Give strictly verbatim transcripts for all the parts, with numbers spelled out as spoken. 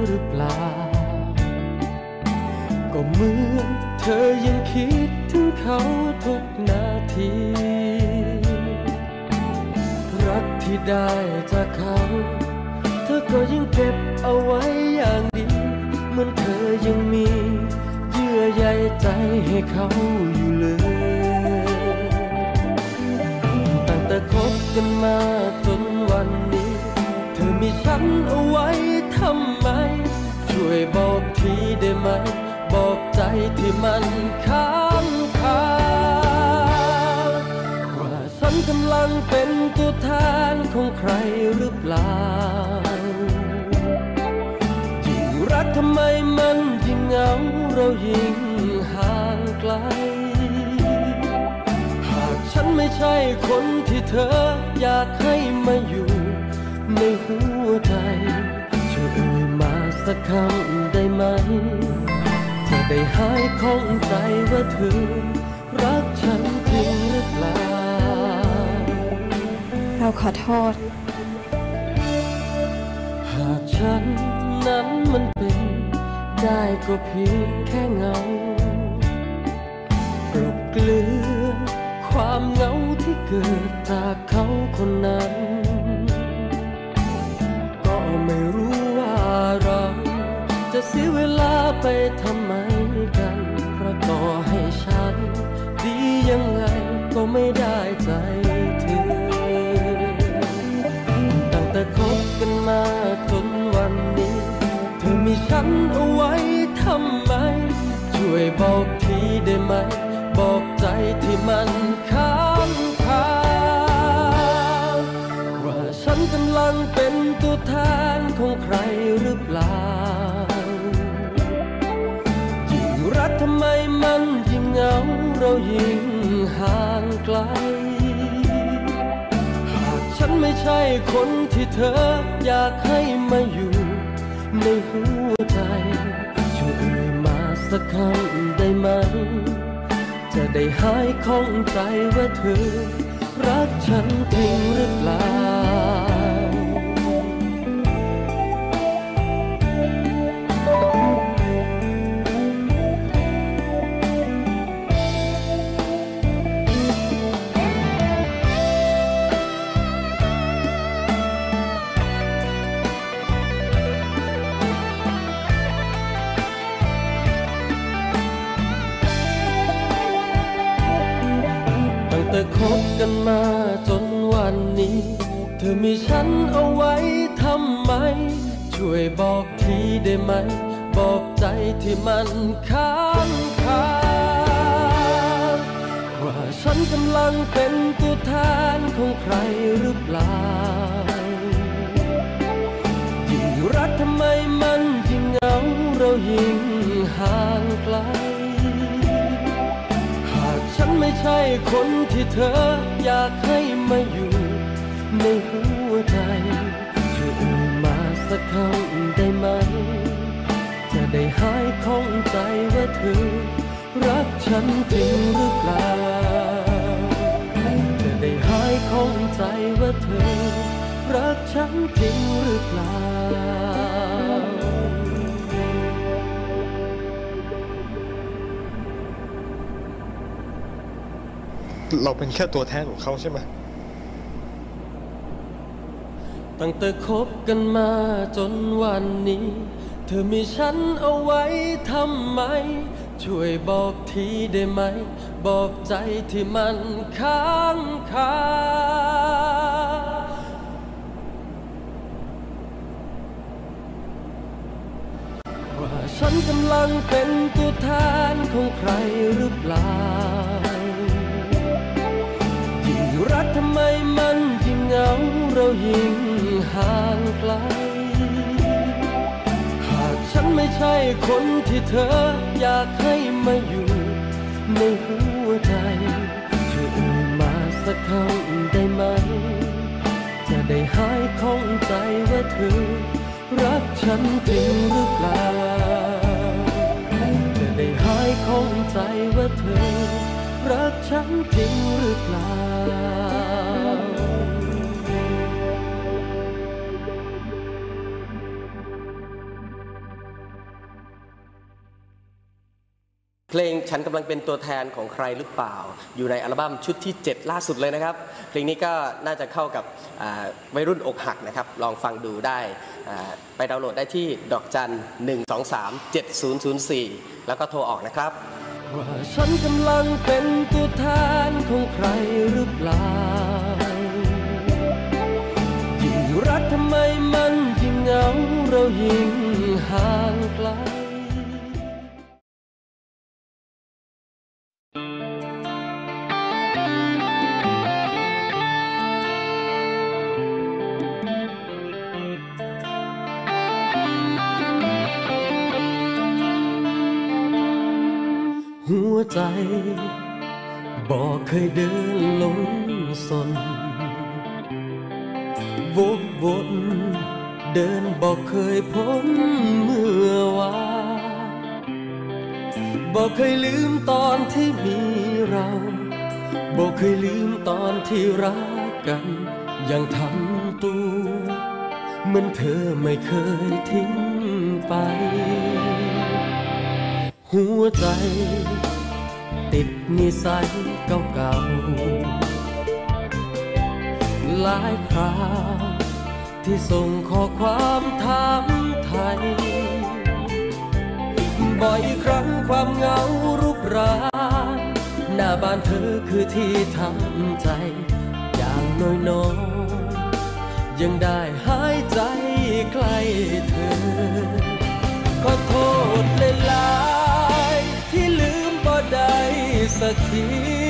หรือเปล่าก็เหมือนเธอยังคิดถึงเขาทุกนาทีรักที่ได้จากเขาเธอก็ยังเก็บเอาไว้อย่างดีเหมือนเธอยังมีเยื่อใยใจให้เขาอยู่เลยตั้งแต่คบกันมาจนวันนี้เธอมีฉันเอาไว้ทำไมช่วยบอกทีได้ไหมบอกใจที่มันค้างคาว่าฉันกำลังเป็นตัวแทนของใครหรือเปล่ายิ่งรักทำไมมันยิ่งเหงาเรายิ่งห่างไกลหากฉันไม่ใช่คนที่เธออยากให้มาอยู่ในหัวใจช่วยเอ่ยมาสักคำได้ไหมจะได้หายข้องใจว่าเธอรักฉันจริงหรือเปล่าเราขอโทษหากฉันนั้นมันเป็นได้ก็เพียงแค่เงากลบเกลื่อนความเหงาที่เกิดจากเขาคนนั้นก็ไม่รู้ว่าเราจะเสียเวลาไปทำไมกันเพราะต่อให้ฉันดียังไงก็ไม่ได้ใจเธอตั้งแต่คบกันมาจนวันนี้เธอมีฉันเอาไว้ทำไมช่วยบอกทีได้ไหมบอกใจที่มันค้างคาว่าฉันกำลังเป็นตัวแทนของใครหรือเปล่ายิ่งรักทำไมมันยิ่งเหงาเรายิ่งห่างไกลหากฉันไม่ใช่คนที่เธออยากให้มาอยู่ในหัวใจช่วยเอ่ยมาสักคำได้ไหมจะได้หายข้องใจว่าเธอรักฉันจริงหรือเปล่าแต่คบกันมาจนวันนี้เธอมีฉันเอาไว้ทำไมช่วยบอกทีได้ไหมบอกใจที่มันค้างคาว่าฉันกำลังเป็นตัวแทนของใครหรือเปล่ายิ่งรักทำไมมันยิ่งเหงาเรายิ่งห่างไกลฉันไม่ใช่คนที่เธออยากให้มาอยู่ในหัวใจช่วยเอ่ยมาสักคำได้ไหมจะได้หายข้องใจว่าเธอรักฉันจริงหรือเปล่าจะได้หายข้องใจว่าเธอรักฉันจริงหรือเปล่าเราเป็นแค่ตัวแทนของเขาใช่ไหมตั้งแต่คบกันมาจนวันนี้เธอมีฉันเอาไว้ทำไมช่วยบอกทีได้ไหมบอกใจที่มันค้างคาว่าฉันกำลังเป็นตัวแทนของใครหรือเปล่ารักทำไมมันยิ่งเหงาเรายิ่งห่างไกลหากฉันไม่ใช่คนที่เธออยากให้มาอยู่ในหัวใจช่วยเอ่ยมาสักคำได้ไหมจะได้หายข้องใจว่าเธอรักฉันจริงหรือเปล่าจะได้หายข้องใจว่าเธอรักฉันจริงหรือเปล่าเพลงฉันกำลังเป็นตัวแทนของใครหรือเปล่าอยู่ในอัลบั้มชุดที่เจ็ดล่าสุดเลยนะครับเพลงนี้ก็น่าจะเข้ากับวัยรุ่นอกหักนะครับลองฟังดูได้ไปดาวน์โหลดได้ที่ดอกจันหนึ่งสองสามเจ็ดศูนย์ศูนย์สี่แล้วก็โทรออกนะครับว่าฉันกำลังเป็นตัวแทนของใครหรือเปล่ายิ่งรักทำไมมันยิ่งเหงาเรายิ่งห่างไกลหัวใจบอกเคยเดินหลงสนวกวนเดินบอกเคยพ้นเมื่อวานบอกเคยลืมตอนที่มีเราบอกเคยลืมตอนที่รักกันยังทำตัวเหมือนเธอไม่เคยทิ้งไปหัวใจติดนิสัยเก่าๆหลายคราวที่ส่งข้อความถามไทยบ่อยครั้งความเหงารุกรานหน้าบ้านเธอคือที่ทำใจอย่างน้อยๆยังได้หายใจใกล้เธอขอโทษหลายๆที่ลืมบ่ได้สักที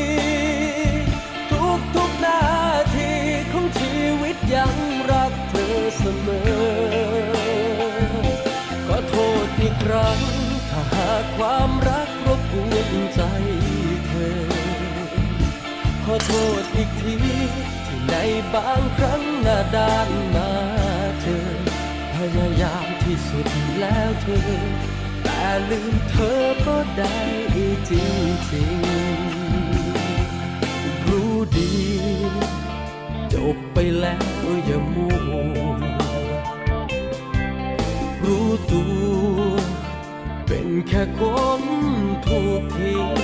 ทุกทุกนาทีของชีวิตยังรักเธอเสมอขอโทษอีกครั้งถ้าหากความรักรบกวนใจเธอขอโทษอีกทีที่ในบางครั้งหน้าด้านมาเธอพยายามที่สุดแล้วเธอแต่ลืมเธอก็ได้จริงๆรู้ดีจบไปแล้วอย่ามัวรู้ตัวเป็นแค่คนถูกทิ้ง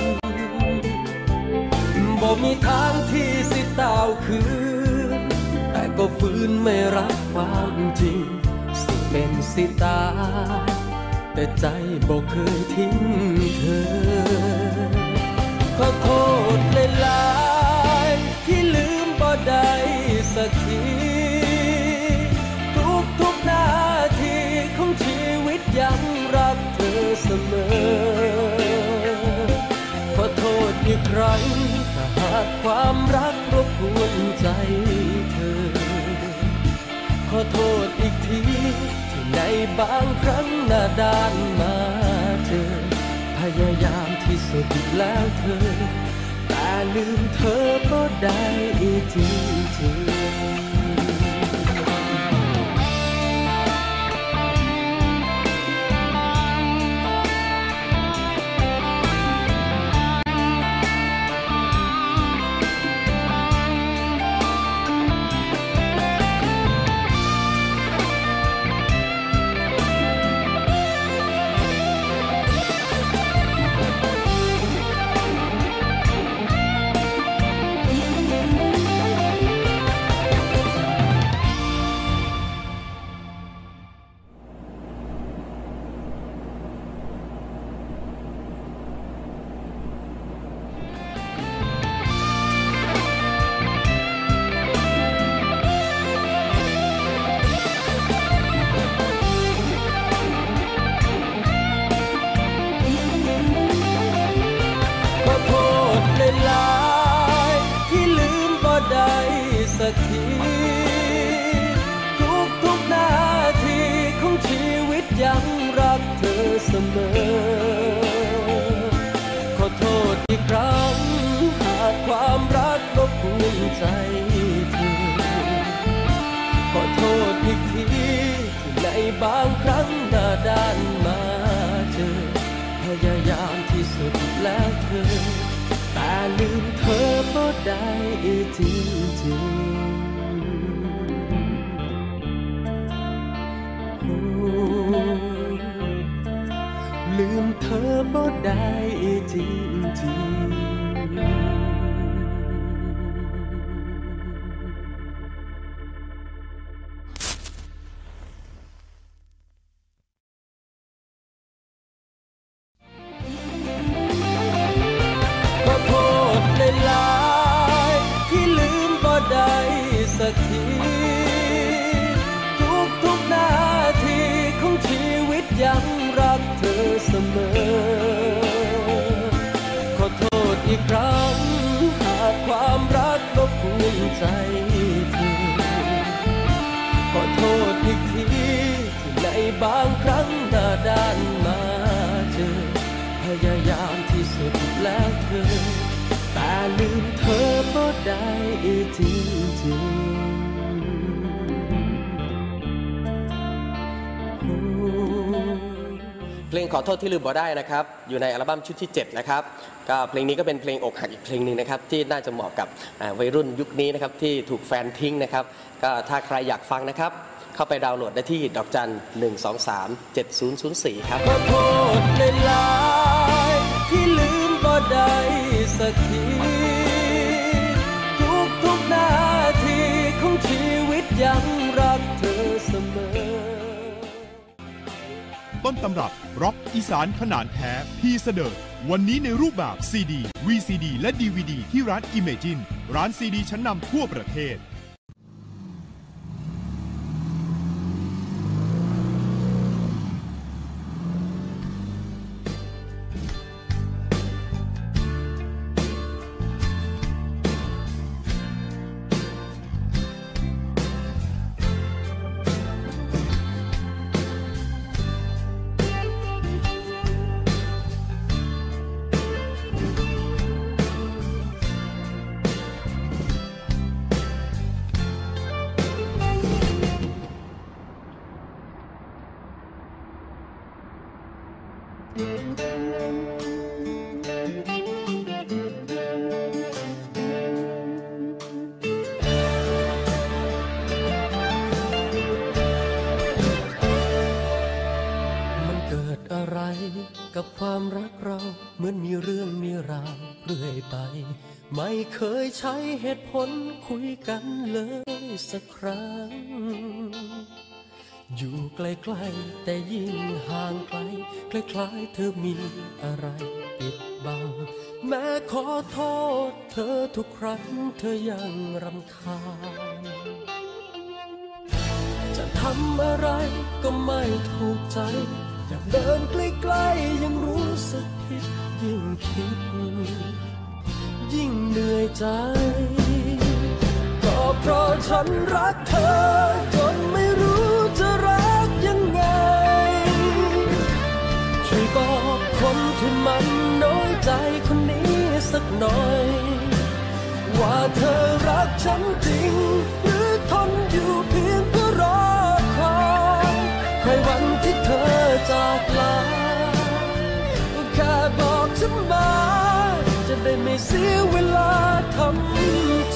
บ่มีทางที่สิตาวคืนแต่ก็ฝืนไม่รับความจริงสิเป็นสิตายแต่ใจบอกเคยทิ้งเธอขอโทษหลายๆที่ลืมบ่ได้สักทีทุกทุกนาทีของชีวิตยังรักเธอเสมอขอโทษอีกครั้งถ้าหากความรักรบกวนใจเธอขอโทษอีกทีในบางครั้งหน้าด้านมาเธอพยายามที่สุดแล้วเธอแต่ลืมเธอก็ได้จริงๆสักทีทุกทุกนาทีของชีวิตยังรักเธอเสมอขอโทษอีกครั้งหากความรักรบกวนใจเธอขอโทษอีกทีที่ในบางครั้งหน้าด้านมาเจอพยายามที่สุดแล้วเธอแต่ลืมเธอก็ได้จริงๆลืมเธอบ่ได้จริงๆขอโทษหลายๆที่ลืมบ่ได้สักทีทุกๆนาทีของชีวิตยังรักเธอเสมอขอโทษอีกครั้งหากความรักรบกวนใจเธอขอโทษอีกทีที่ในบางครั้งหน้าด้านมาเจอพยายามที่สุดแล้วเธอแต่ลืมเธอบ่ได้จริงๆเพลงขอโทษที่ลืมบ่ได้นะครับอยู่ในอัลบั้มชุดที่เจ็ดนะครับก็เพลงนี้ก็เป็นเพลงอกหักอีกเพลงหนึ่งนะครับที่น่าจะเหมาะกับวัยรุ่นยุคนี้นะครับที่ถูกแฟนทิ้งนะครับก็ถ้าใครอยากฟังนะครับเข้าไปดาวน์โหลดได้ที่ดอกจันหนึ่งสองสามเจ็ดศูนย์ศูนย์สี่ครับขอโทษหลายๆที่ลืมบ่ได้สักทีทุกๆนาทีของชีวิตยังรักเธอเสมอต้นตำรับร็อกอีสานขนาดแท้พีเสดิร์ดวันนี้ในรูปแบบ ซี ดี วี ซี ดี และ ดี วี ดี ที่ร้าน Imagine ร้านซีดีชั้นนำทั่วประเทศกับความรักเราเหมือนมีเรื่องมีราวเรื่อยไปไม่เคยใช้เหตุผลคุยกันเลยสักครั้งอยู่ใกล้ๆแต่ยิ่งห่างไกลคล้ายๆเธอมีอะไรปิดบังแม้ขอโทษเธอทุกครั้งเธอยังรำคาญจะทำอะไรก็ไม่ถูกใจอยากเดินใกล้ๆยังรู้สึกผิดยิ่งคิดยิ่งเหนื่อยใจก็เพราะฉันรักเธอจนไม่รู้จะรักยังไงช่วยบอกคนที่มันน้อยใจคนนี้สักหน่อยว่าเธอรักฉันจริงหรือทนอยู่เพียงเพื่อรอคอยใครวันที่เธอจากลาแค่บอกฉันมาจะได้ไม่เสียเวลาทำใจ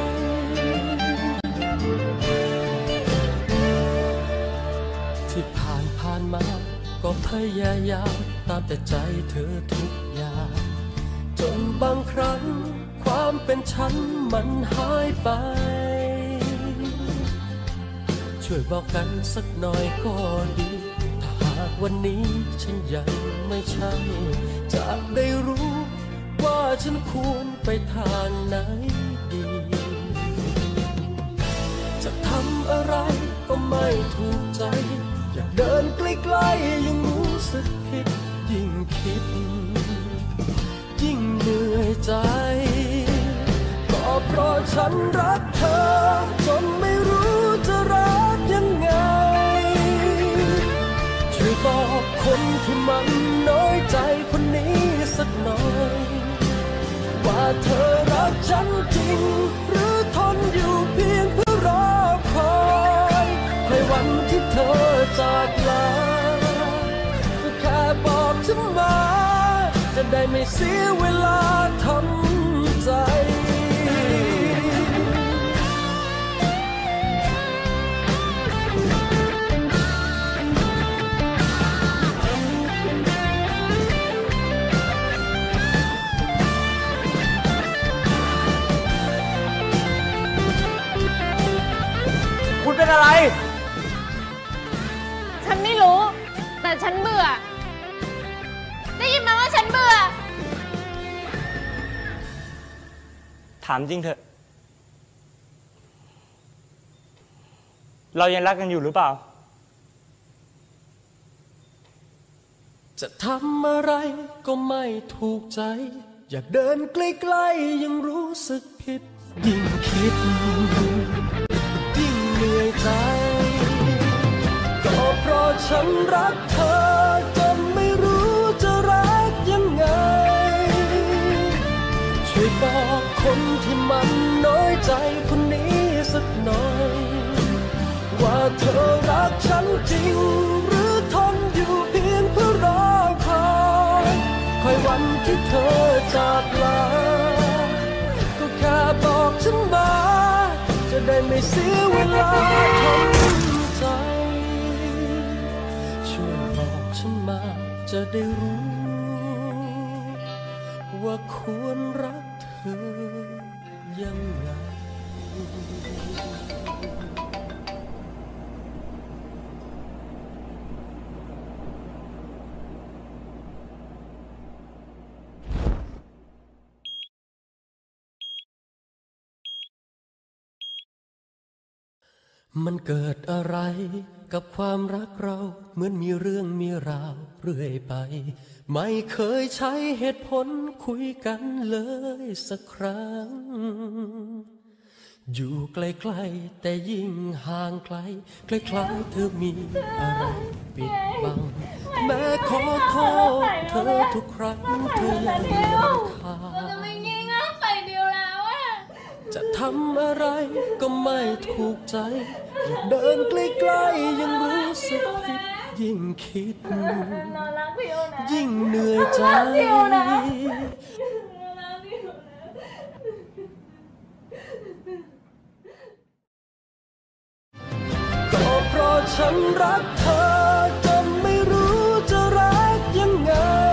ที่ผ่านผ่านมาก็พยายามตามแต่ใจเธอทุกอย่างจนบางครั้งความเป็นฉันมันหายไปช่วยบอกกันสักหน่อยก็ดีถ้าหากวันนี้ฉันยังไม่ใช่จะได้รู้ว่าฉันควรไปทางไหนดีจะทำอะไรก็ไม่ถูกใจอยากเดินใกล้ๆยังรู้สึกผิดยิ่งคิดยิ่งเหนื่อยใจก็เพราะฉันรักเธอจนไม่รู้จะรักยังไงช่วยบอกคนที่มันน้อยใจคนนี้สักหน่อยว่าเธอรักฉันจริงหรือทนอยู่เพียงเพื่อรอคอยให้วันที่เธอจากลาก็แค่บอกฉันมาจะได้ไม่เสียเวลาทำใจได้ยินไหมว่าฉันเบื่อถามจริงเถอะเรายังรักกันอยู่หรือเปล่าจะทำอะไรก็ไม่ถูกใจอยากเดินใกล้ๆยังรู้สึกผิดยิ่งคิดยิ่งเหนื่อยใจก็เพราะฉันรักเธอจนไม่รู้จะรักยังไงช่วยบอกคนที่มันน้อยใจคนนี้สักหน่อยว่าเธอรักฉันจริงหรือทนอยู่เพียงเพื่อรอคอยคอยวันที่เธอจากลาก็แค่บอกฉันมาจะได้ไม่เสียเวลาทำใจช่วยบอกฉันมาจะได้รู้ว่าควรรักเธอยังไงมันเกิดอะไรกับความรักเราเหมือนมีเรื่องมีราวเรื่อยไปไม่เคยใช้เหตุผลคุยกันเลยสักครั้งอยู่ใกล้ๆแต่ยิ่งห่างไกลคล้ายๆเธอมีอะไรปิดบังแม้ขอโทษเธอทุกครั้งเธอยังรำคาญจะทำอะไรก็ไม่ถูกใจอยากเดินใกล้ๆยังรู้สึกผิดยิ่งคิดยิ่งเหนื่อยใจก็เพราะฉันรักเธอจนไม่รู้จะรักยังไง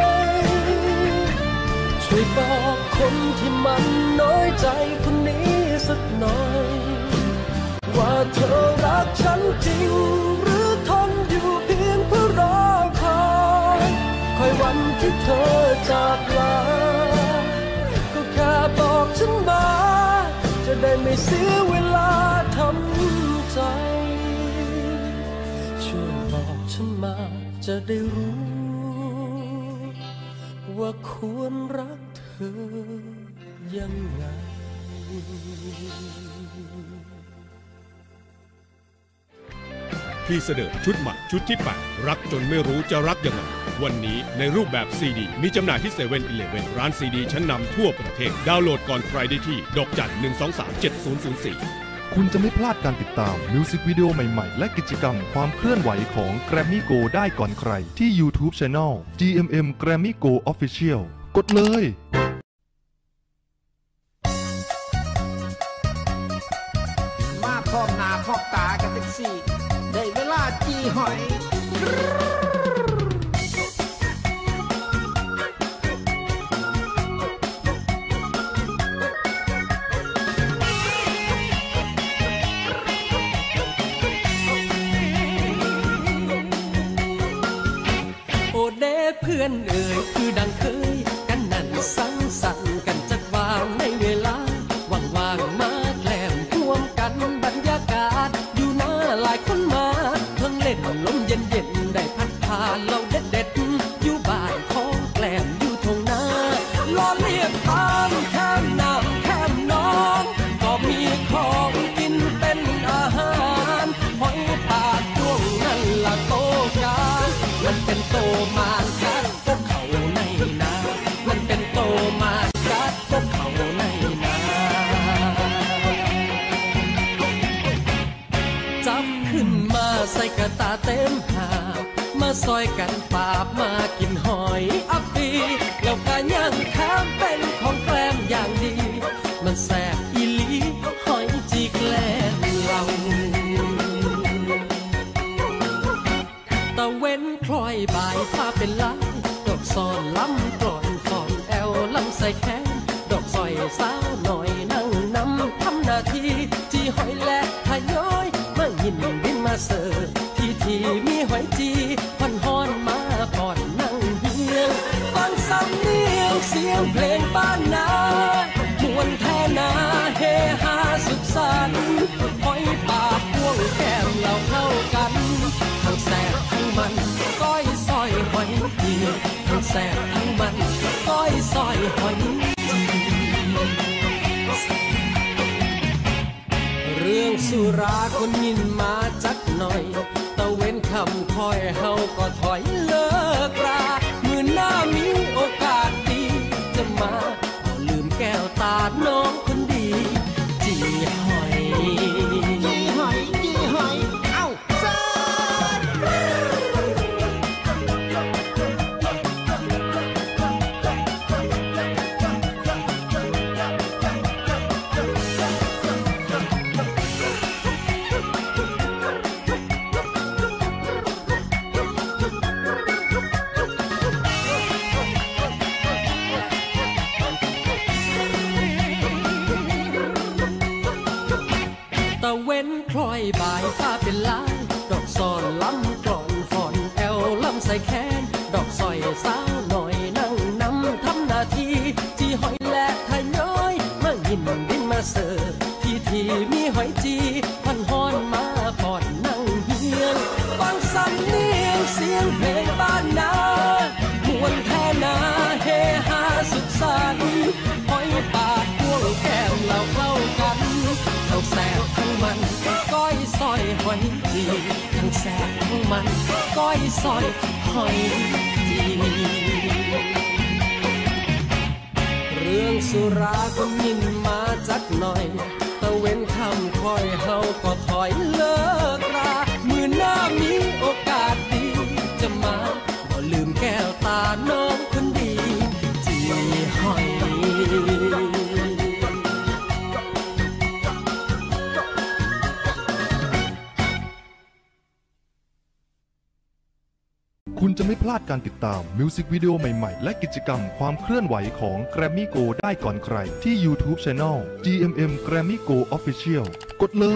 ช่วยบอกคนที่มันน้อยใจคนนี้สักหน่อยว่าเธอรักฉันจริงหรือทนอยู่เพียงเพื่อรอคอยคอยวันที่เธอจากลาก็แค่บอกฉันมาจะได้ไม่เสียเวลาทำใจช่วยบอกฉันมาจะได้รู้ว่าควรรักเธอยังไงพี่เสด็จชุดใหม่ชุดที่แปดรักจนไม่รู้จะรักยังไงวันนี้ในรูปแบบซีดีมีจำหน่ายที่เซเว่นอีเลฟเว่นร้านซีดีชั้นนำทั่วประเทศดาวน์โหลดก่อนใครได้ที่ดอกจันหนึ่งสองสามเจ็ดศูนย์ศูนย์สี่คุณจะไม่พลาดการติดตามมิวสิกวิดีโอใหม่ๆและกิจกรรมความเคลื่อนไหวของ Grammy Go ได้ก่อนใครที่ YouTube Channel จี เอ็ม เอ็ม Grammy Go Official กดเลยมาพร้อมหน้าพร้อมตากันทั้งสี่ได้เวลาจีหอยโอเด้เพื่อนเอ่ยคือดังเคยกันนั่นสังสรรค์กันจัดวางในเวลาว่างๆมาแกล้มร่วมกันบรรยากาศอยู่หน้าหลายคนมาเพิ่งเล่นลมเย็นๆได้พัดผ่านเราเด็ดๆอยู่บ้านของแกล้มอยู่ทงนาล้อเลียบตามแค่น้ำแค่น้องก็มีของกินเป็นอาหารหอยปลาจ้วงนั่นละโตกามันเป็นโตมากัดพวกเขาในนามันเป็นโตมากัดพวกเขาในนาจับขึ้นมาใส่กระตาเต็มหามาซอยกันปาบมากินหอยอัปปีแล้วก็ย่างข้ามเป็นของแกล้มอย่างดีมันแสบอีหลีหอยจีแกล้มเราตะเว้นคล้อยบ่ายฟ้าเป็นลายดอกซอนล้ำกลอนฟอนแอวลำใส่แขนดอกซอยสาวหน่อยนั่งนำทำหน้าที่จีหอยและทยอยมาหินบินมาเสิร์ฟที่ที่มีหอยจีพันฮอนมาปล่อยงเสียงเพลงบ้านนามวนแท่นาเฮฮาสุขสันต์หอยปากพ่วงแก้มเราเข้ากันทั้งแสบทั้งมันก้อยซอยหอยจีทั้งแสบทั้งมันก้อยซอยหอยจีเรื่องสุราคนยินมาจักหน่อยตะเว้นคำคอยเฮาก็ถอยเลิกรามือหน้ามีโอกาสดีจะมาก็ลืมแก้วตาน้องคนดีจีหอยจีหอยจีหอยเอ้าเซิร์ตะเว้นคล้อยบ่ายฟ้าเป็นล้านดอกซอนล้ำกลอนฟอนแอลล้ำใส่แขนดอกซอยสาวหน่อยนั่งนำทำหน้าที่จีหอยและทะย้อยมายินดินมาเสิร์ฟที่ที่มีหอยจีพันฮอนมาก่อนนั่งเฮียงฟังสำเนียงเสียงเพลงบ้านนามวนแท่นาเฮฮาสุขสันต์หอยปากพ่วงแก้มเราเข้ากันทั้งแสบทั้งมันก้อยซอยหอยจีทั้งแสบทั้งมันก้อยซอยหอยจีเรื่องสุราก็ยินมาจักหน่อยตะเว้นคำคอยเฮาก็ถอยเลิกรามือหน้ามีโอกาสดีจะมาก็ลืมแก้วตาน้องคนดีจีหอยคุณจะไม่พลาดการติดตามมิวสิกวิดีโอใหม่ๆและกิจกรรมความเคลื่อนไหวของ Grammy Go ได้ก่อนใครที่ YouTube Channel จี เอ็ม เอ็ม Grammy Go Official กดเลย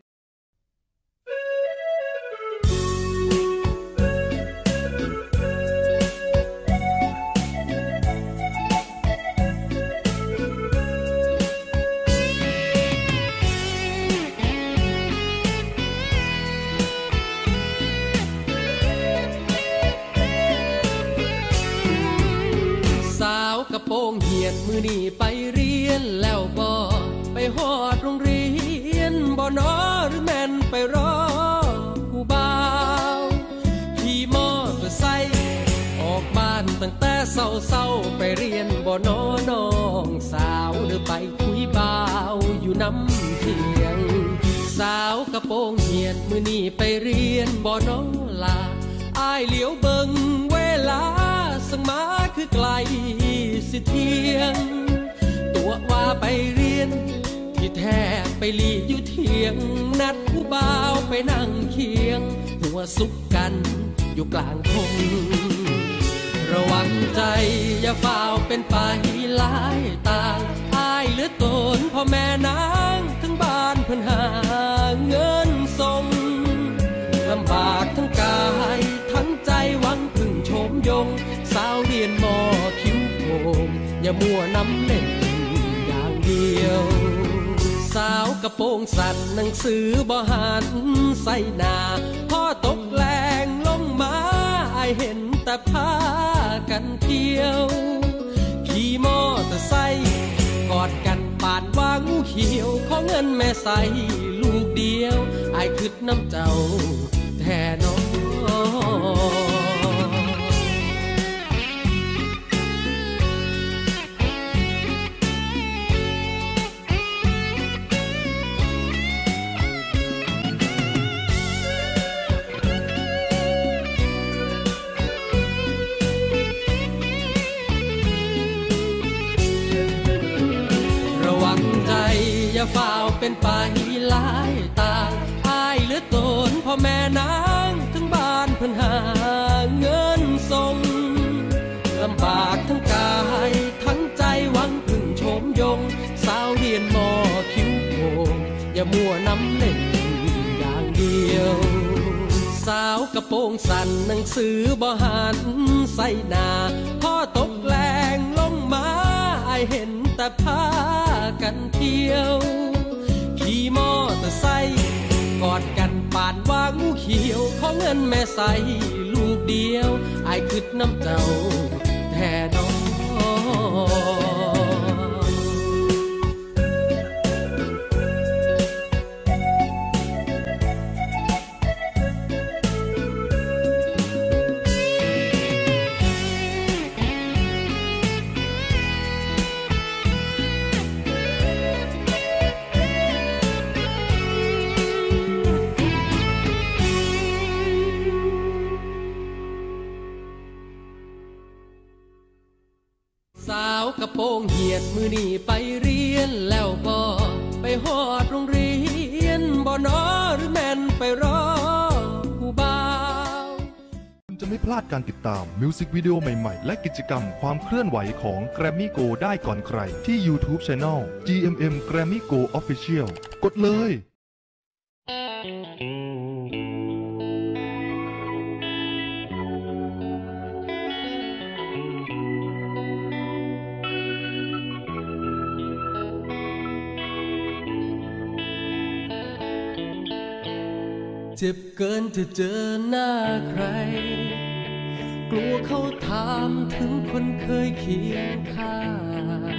กระโปรงเหียดมือนี่ไปเรียนแล้วบ่ไปฮอดโรงเรียนบ่นอหรือแม่นไปรอผู้บ่าวขี่มอเตอร์ไซค์ออกบ้านตั้งแต่เช้าๆไปเรียนบ่นอน้องสาวเด้อไปคุยบ่าวอยู่น้ำเทียงสาวกระโปรงเหียดมือนี่ไปเรียนบ่นอลาอ้ายเหลียวเบิ่งเวลาสังมาคือไกลสิเที่ยงตัวว่าไปเรียนที่แท้ไปลีอยู่เที่ยงนัดผู้บ่าวไปนั่งเคียงหัวสุกกันอยู่กลางทงระวังใจอย่าฝ่าวเป็นไปหลายต่างอ้ายเหลือตนพ่อแม่นางทั้งบ้านเพิ่นหาเงินส่งลำบากทั้งกายทั้งใจหวังพึ่งโฉมยงสาวเรียนมอคิ้วโป่งอย่ามัวน้ำเล่นอย่างเดียวสาวกระโปรงสั่นหนังสือบ่หันใส่หน้าพ่อตกแรงลงมาไอเห็นแต่พากันเที่ยวขี่มอเตอร์ไซค์กอดกันปานว่างูเขียวขอเงินแม่ใส่ลูกเดียวไอคิดน้ำเจ้าแท่น้องอย่าฝ่าวเป็นไปหลายต่างอ้ายเหลือตนพ่อแม่นางทั้งบ้านเพิ่นหาเงินส่งลำบากทั้งกายทั้งใจหวังพึ่งโฉมยงสาวเรียนมอคิ้วโป่งอย่ามัวน้ำเล่นอย่างเดียวสาวกระโปรงสั่นหนังสือบ่หันใส่หน้าพ่อตกแรงลงมาเห็นแต่พากันเที่ยวขี่มอเตอร์ไซค์กอดกันปานว่างูเขียวขอเงินแม่ใส่ลูกเดียวอายคิดน้ำเจ้าแท้น้องสาวกระโปรงเหียดมือนี่ไปเรียนแล้วบ่ไปฮอดโรงเรียนบ่นอหรือแม่นไปรอผู้บ่าวคุณจะไม่พลาดการติดตามมิวสิกวิดีโอใหม่ๆและกิจกรรมความเคลื่อนไหวของ Grammy Go ได้ก่อนใครที่ YouTube Channel จี เอ็ม เอ็ม Grammy Go Official กดเลยเจ็บเกินจะเจอหน้าใครกลัวเขาถามถึงคนเคยเคียงข้าง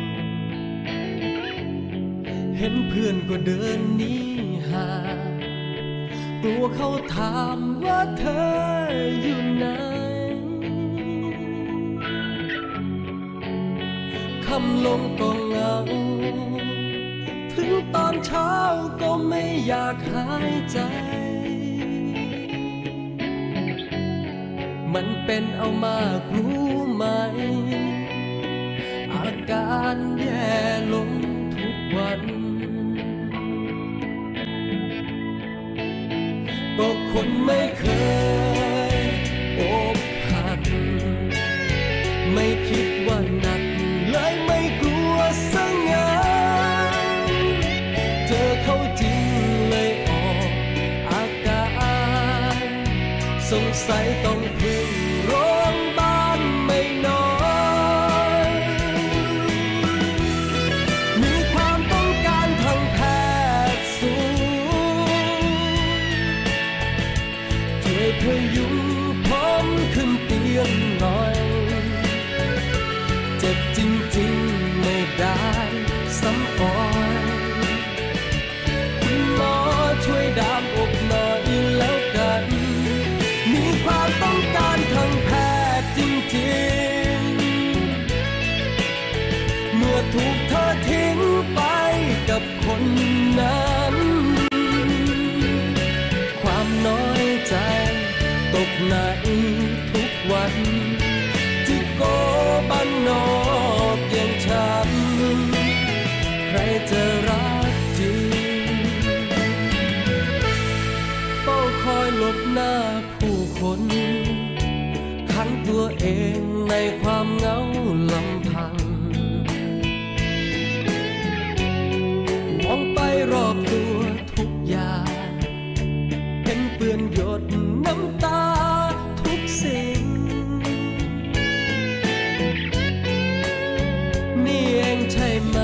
เห็นเพื่อนก็เดินหนีห่างกลัวเขาถามว่าเธออยู่ไหนคำลงก็เหงาถึงตอนเช้าก็ไม่อยากหายใจมันเป็นเอามากรู้ไหมอาการแย่ลงทุกวันก็คนไม่เคยอกหักไม่คิดว่าหนักเลยไม่กลัวสังหารเจอเขาจริงเลยออกอาการสงสัยต้องพึ่งโรงพยาบาลไม่น้อยมีความต้องการทางแพทย์สูงช่วยพยุงผมขึ้นเตียงหน่อยเจ็บจริงๆไม่ได้ซ้ำอ้อยคุณหมอช่วยดามอกหน่อยแล้วกันมีความต้องการทางแพทย์จริงๆเมื่อถูกเธอทิ้งไปกับคนนั้นความน้อยใจตกหนักทุกวันที่โกบ้านนอกอย่างฉันใครจะรักจริงเฝ้าคอยหลบหน้าผู้คนขังตัวเองในความเหงาลำพังมองไปรอบตัวทุกอย่างเห็นเปื้อนหยดน้ำตาทุกสิ่งนี่เองใช่ไหม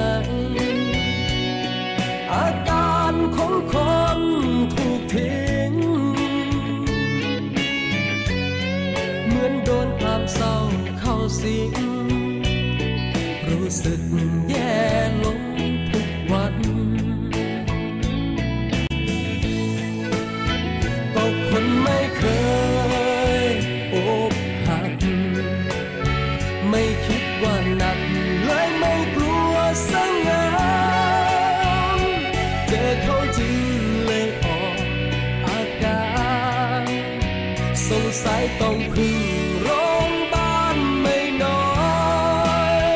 อาการของคนถูกทิ้งเหมือนโดนความเศร้าเข้าสิงรู้สึกแย่ลงทุกวันก็คนไม่เคยอกหักไม่คิดว่าหนักเลยไม่กลัวสังหารเจอเขาจริงเลยออกอาการสงสัยต้องพึ่งโรงพยาบาลไม่น้อย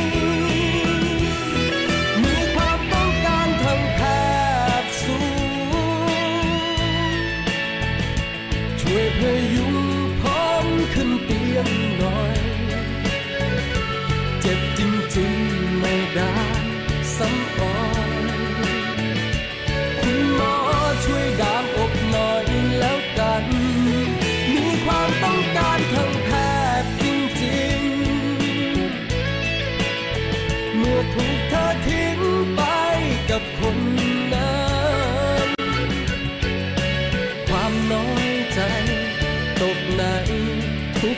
มีความต้องการทางแพทย์สูงช่วยพยุงผมขึ้นเตียงหน่อยเจ็บจริงๆไม่ได้ซ้ำอ้อยคุณหมอช่วยดามอกหน่อยแล้วกันมีความต้องการทาง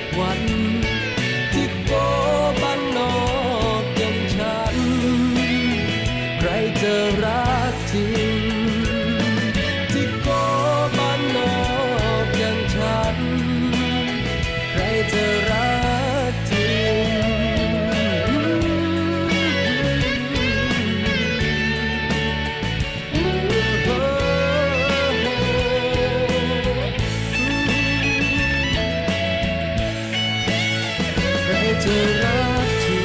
กวันที่โกบ้านนอกอย่างฉันใครจะรักจริงที่โกบ้านนอกอย่างฉันใครจะรักจริงจะรักจริ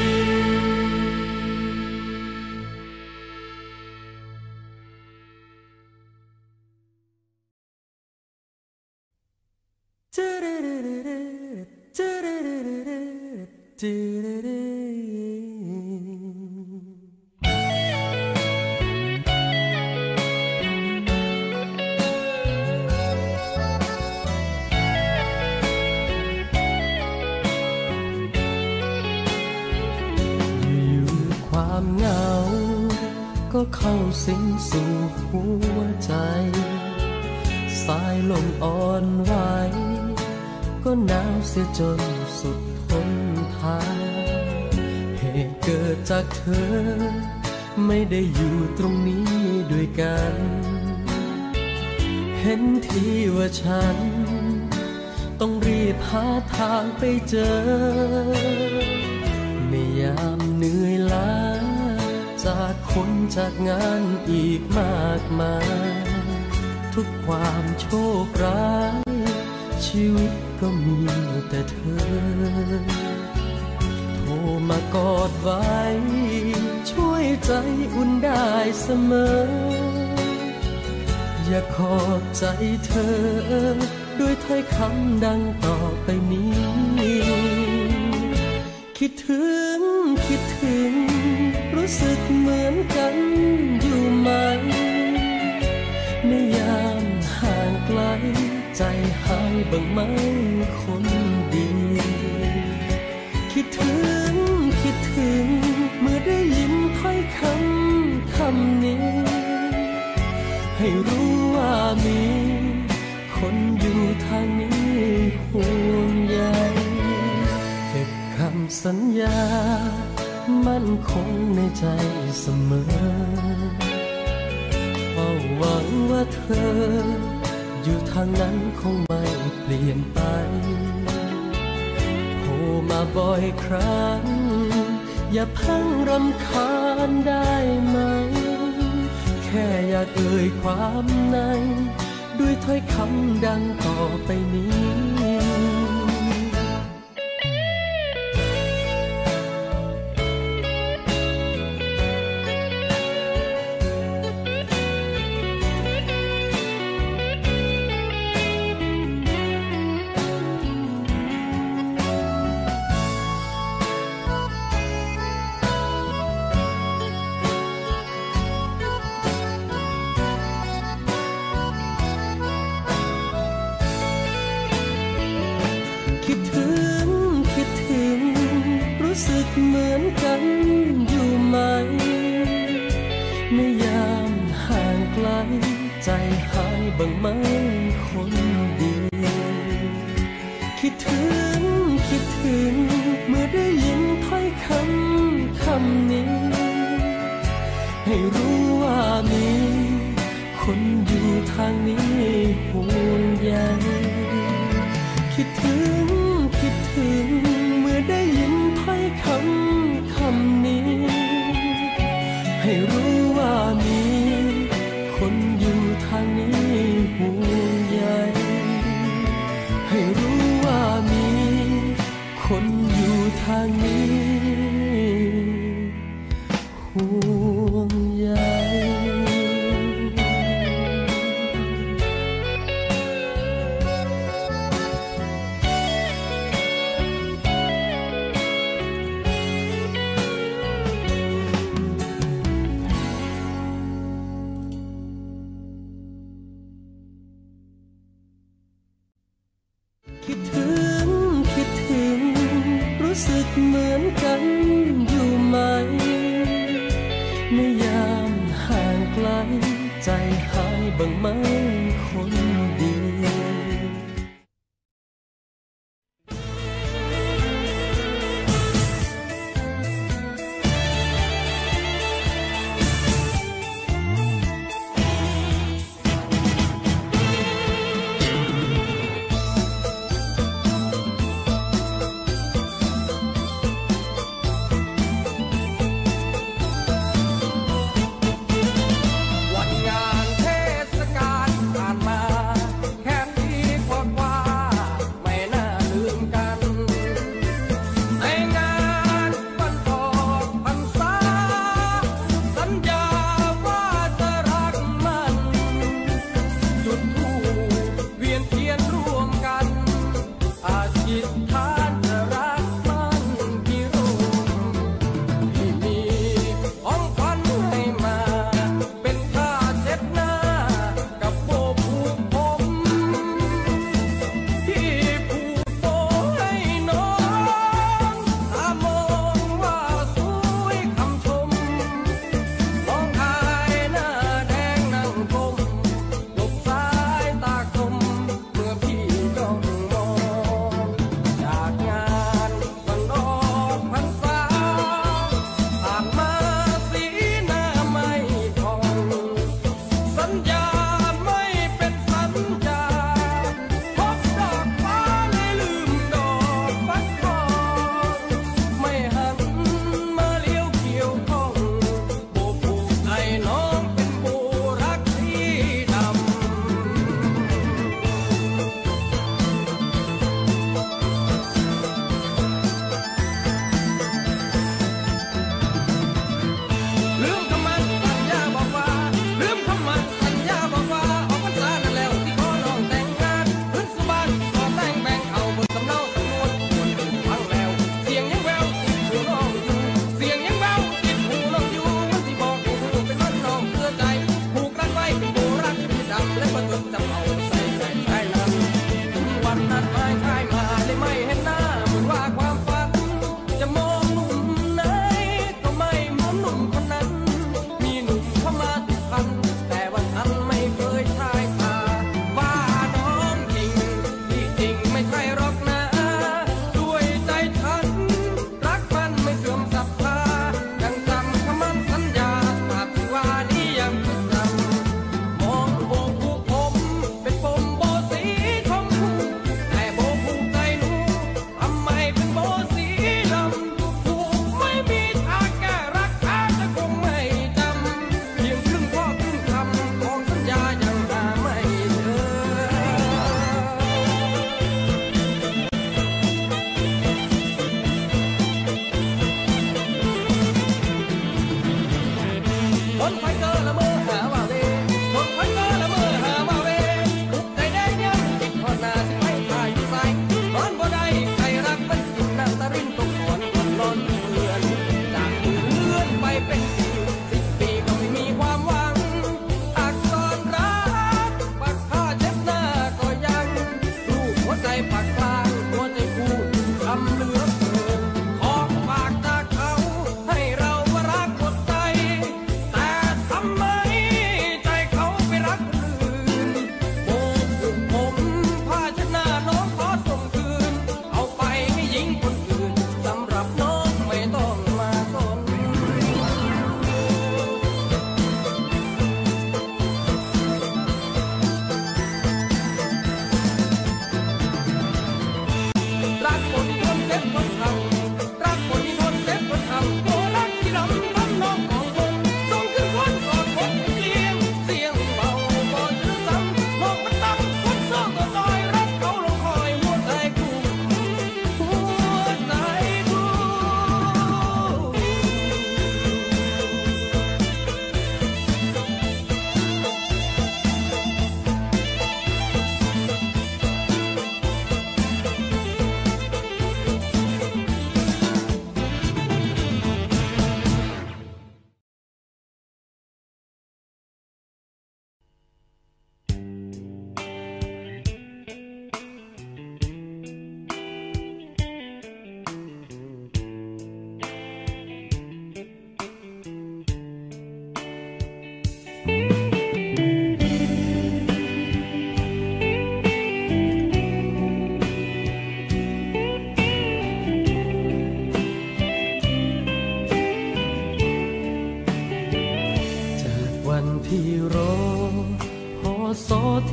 ความเหงาก็เข้าสิงสู่หัวใจสายลมอ่อนไหวก็หนาวเสียจนสุดทนทานเหตุเกิดจากเธอไม่ได้อยู่ตรงนี้ด้วยกันเห็นทีว่าฉันต้องรีบหาทางไปเจอในยามเหนื่อยล้าจากคนจากงานอีกมากมายทุกความโชคร้ายชีวิตก็มีแต่เธอโทรมากอดไว้ช่วยใจอุ่นได้เสมออยากขอบใจเธอด้วยถ้อยคำดังต่อไปนี้คิดถึงคิดถึงรู้สึกเหมือนกันอยู่ไหมในยามห่างไกลใจหายบ้างไหมคนดีคิดถึงคิดถึงเมื่อได้ยินถ้อยคำคำนี้ให้รู้ว่ามีคนอยู่ทางนี้ห่วงใยเก็บคำสัญญามั่นคงในใจเสมอเฝ้าหวังว่าเธออยู่ทางนั้นคงไม่เปลี่ยนไปโทรมาบ่อยครั้งอย่าเพิ่งรำคาญได้ไหมแค่อยากเอ่ยความในด้วยถ้อยคำดังต่อไปนี้เหมือนกันอยู่ไหมในยามห่างไกลใจหายบ้างไหมคนดีคิดถึงคิดถึงเมื่อได้ยินถ้อยคำคำนี้ให้รู้ว่ามีคนอยู่ทางนี้ห่วงใยคิดถึงคิดถึงเมื่อได้ยินถ้อยคำคำนี้ให้รู้ว่ามีคนอยู่ทางนี้ห่วงใยให้รู้ว่ามีคนอยู่ทางนี้ห่วงใยรู้สึกเหมือนกันอยู่ไหมในยามห่างไกลใจหายบ้างไหมคนดี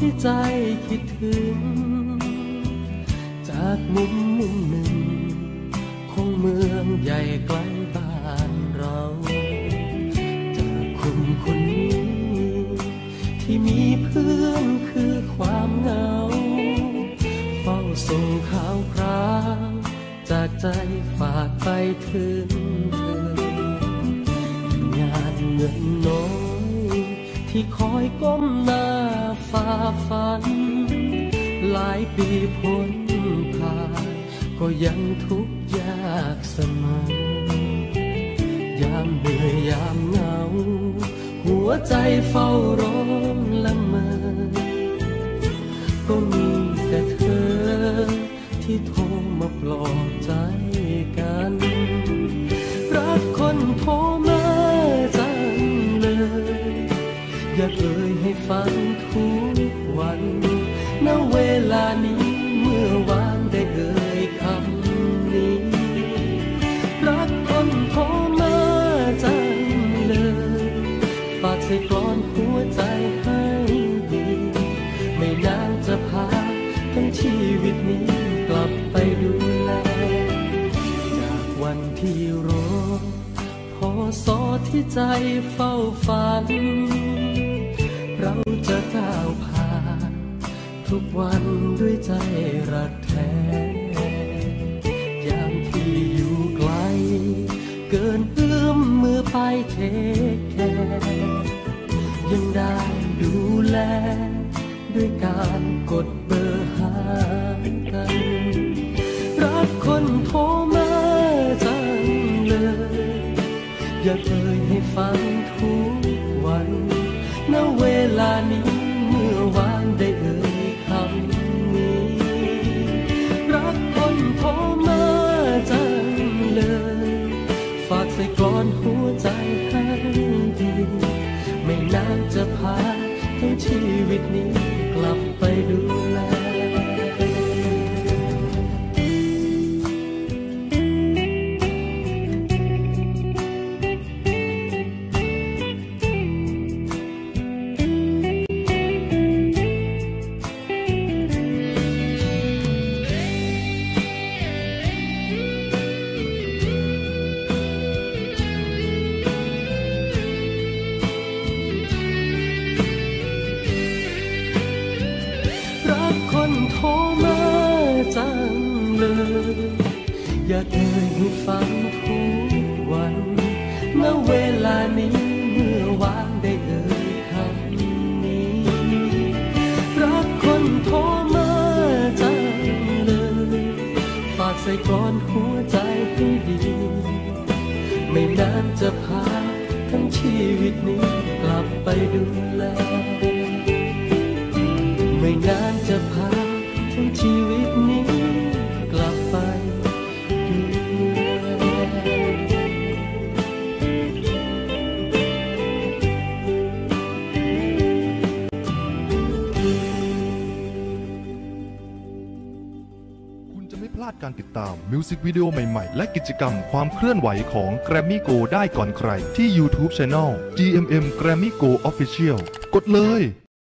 ที่ใจคิดถึงจากมุมมุมหนึ่งของเมืองใหญ่ไกลบ้านเราจากคนคนนี้ที่มีเพื่อนคือความเหงาเฝ้าส่งข่าวคราวจากใจฝากไปถึงเธองานเงินน้อยที่คอยก้มหน้าฝ่าฟันหลายปีพ้นผ่านก็ยังทุกข์ยากเสมอยามเหนื่อยยามเหงาหัวใจเฝ้าร้องละเมอก็มีแต่เธอที่โทรมาปลอบใจกันรักคนโทรมาจังเลยอยากเอ่ยให้ฟังทุกวันณเวลานี้เมื่อวานได้เอ่ยคำนี้รักคนโทรมาจังเลยฝากใส่กลอนหัวใจให้ดีไม่นานจะพาทั้งชีวิตนี้กลับไปดูแลจากวันที่รอพอสอที่ใจเฝ้าฝันเราจะก้าวผ่านทุกวันด้วยใจรักแท้ยามที่อยู่ไกลเกินเอื้อมมือไปเทแค่ยังได้ดูแลด้วยการกดเบอร์หากันรักคนโทรมาจังเลยอยากเอ่ยให้ฟังทุกวันณเวลานี้เมื่อวานได้เอ่ยคำนี้รักคนโทรมาจังเลยฝากใส่กลอนหัวใจให้ดีไม่นานจะพาทั้งชีวิตนี้กลับไปดูแลอยากเอ่ยให้ฟังทุกวันณเวลานี้เมื่อวานได้เอ่ยคำนี้รักคนโทรมาจังเลยฝากใส่กลอนหัวใจให้ดีไม่นานจะพาทั้งชีวิตนี้กลับไปดูแลไม่นานจะพาทั้งชีวิตนี้กลับไปพลาดการติดตามมิวสิกวิดีโอใหม่ๆและกิจกรรมความเคลื่อนไหวของ Grammy Go ได้ก่อนใครที่ YouTube Channel จี เอ็ม เอ็ม Grammy Go Official กดเลย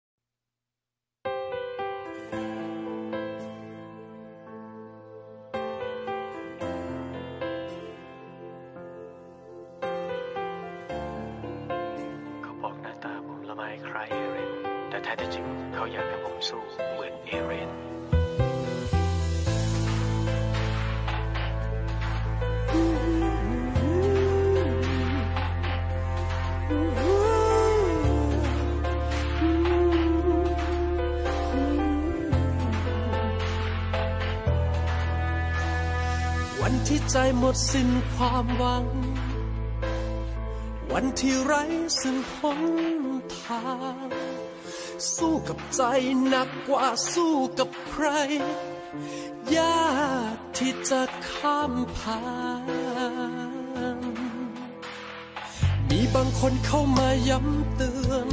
เขาบอกหน้าตาผมละไมคล้ายเอเรนแต่แท้จริงเขาอยากให้ผมสู้เหมือนเอเรนวันที่ใจหมดสิ้นความหวังวันที่ไร้ซึ่งหนทางสู้กับใจหนักกว่าสู้กับใครยากที่จะข้ามผ่านมีบางคนเข้ามาย้ำเตือน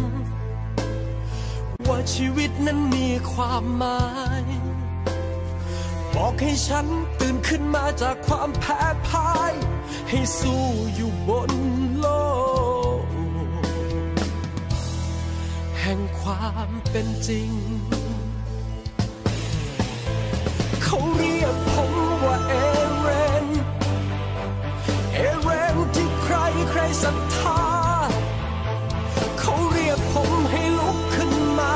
ว่าชีวิตนั้นมีความหมายบอกให้ฉันตื่นขึ้นมาจากความแพ้พ่ายให้สู้อยู่บนโลกแห่ห่งความเป็นจริงเขาเรียกผมว่าเอเรนเอเรนที่ใครใครศรัทธาเขาเรียกผมให้ลุกขึ้นมา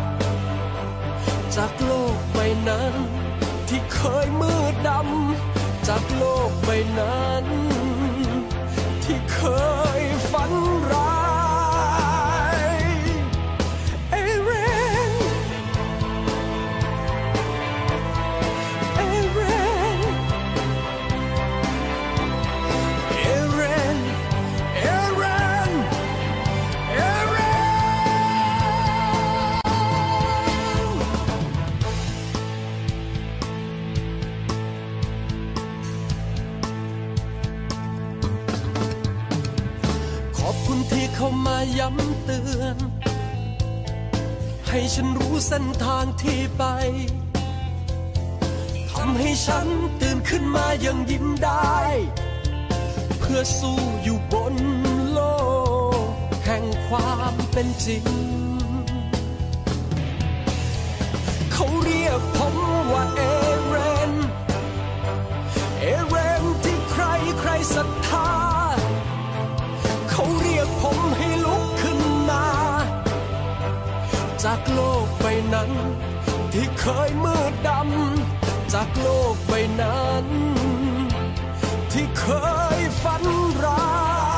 จากโลกใบนั้นที่เคยมืดดำจากโลกใบนั้นที่เคยฝันร้ายเอเรนเอเรนเอเรนเอเรนเอเรนขอบคุณที่เข้ามาย้ำเตือนให้ฉันรู้เส้นทางที่ไปทำให้ฉันตื่นขึ้นมายังยิ้มได้เพื่อสู้อยู่บนโลกแห่งความเป็นจริงเขาเรียกผมว่าเอเรนเอเรนที่ใครใครศรัทธาเขาเรียกผมให้ลุกขึ้นมาจากโลกใบนั้นที่เคยมืดดำจากโลกใบนั้นที่เคยฝันร้าย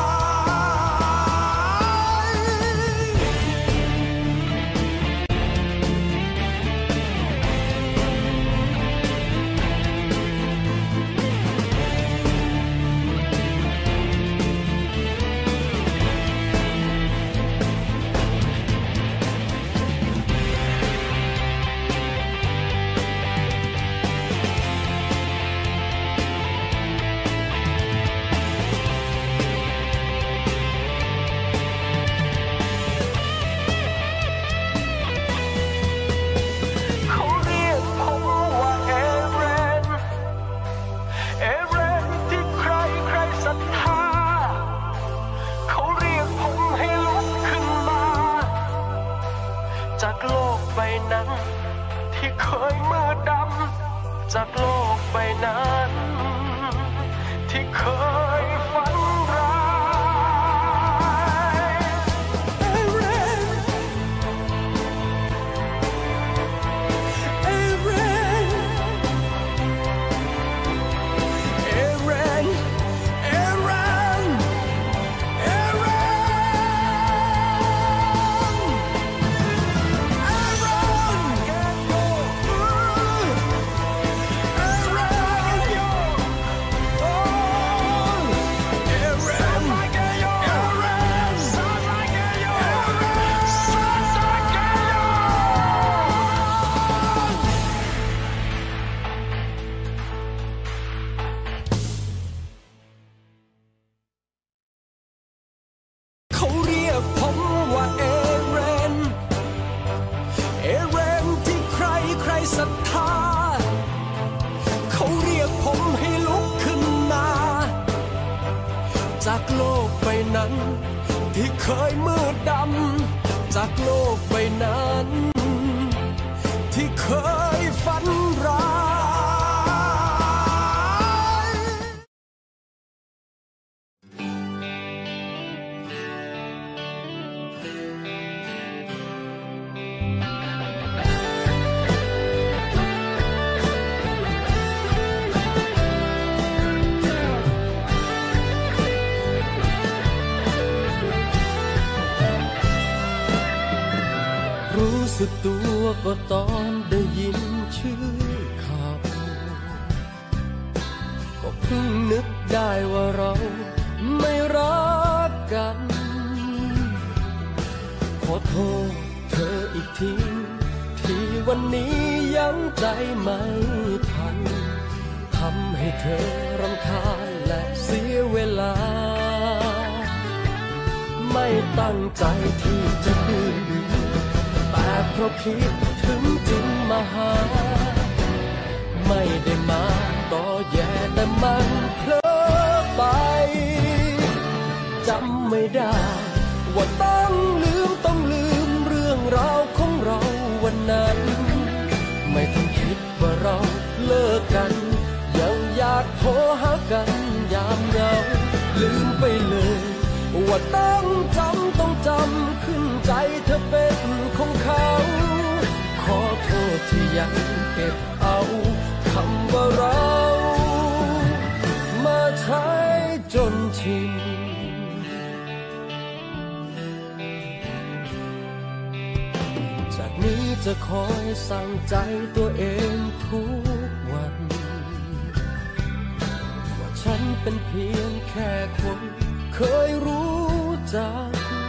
จากโลกใบนั้นที่เคยมืดดำจากโลกใบนั้นที่เคยฝันร้ายเอเรนเอเรนเอเรนเอเรนเอเรนเขาเรียกผมว่าเอเรนเอเรนที่ใครใครศรัทธาเขาเรียกผมให้ลุกขึ้นมาจากโลกใบนั้นที่เคยมืดดำจากโลกใบนั้นที่เคยฝันร้ายรู้สึกตัวก็ตอนได้ยินชื่อเขาก็เพิ่งนึกได้ว่าเราไม่รักกันขอโทษเธออีกทีที่วันนี้ยังใจไม่ทันทำให้เธอรำคาญและเสียเวลาไม่ตั้งใจที่จะดื้อแต่เพราะคิดถึงจึงมาหาไม่ได้มาต่อแย่แต่มันเพลอไปจำไม่ได้ว่าต้องลืมต้องลืมเรื่องกันยามเหงาลืมไปเลยว่าต้องจำต้องจำขึ้นใจเธอเป็นของเขาขอโทษที่ยังเก็บเอาคำว่าเรามาใช้จนชินจากนี้จะคอยสั่งใจตัวเองทุกวันว่าฉันเป็นเพียงแค่คนเคยรู้จัก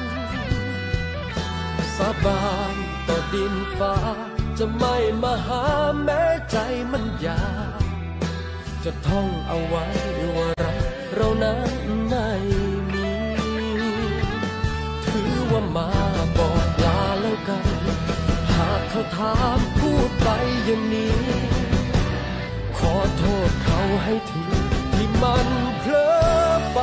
สาบานต่อดินฟ้าจะไม่มาหาแม้ใจมันอยากจะท่องเอาไว้ว่ารักเรานั้นไม่มีถือว่ามาบอกลาแล้วกันหากเขาถามพูดไปอย่างนี้ขอโทษเขาให้ทีที่มันเผลอไป